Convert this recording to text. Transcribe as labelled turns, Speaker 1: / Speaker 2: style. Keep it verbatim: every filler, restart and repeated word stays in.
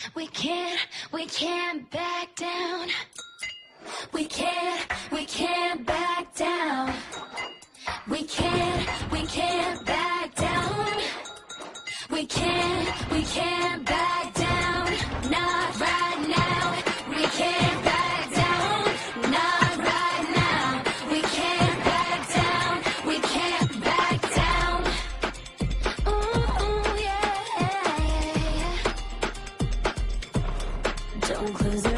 Speaker 1: We can't, we can't back down. We can't, we can't back down. We can't, we can't back down. We can't, we can't back down. Not right now. We can't back down. Not right now. We can't back down. We can't back down. Ooh, ooh, yeah, yeah, yeah. Don't close your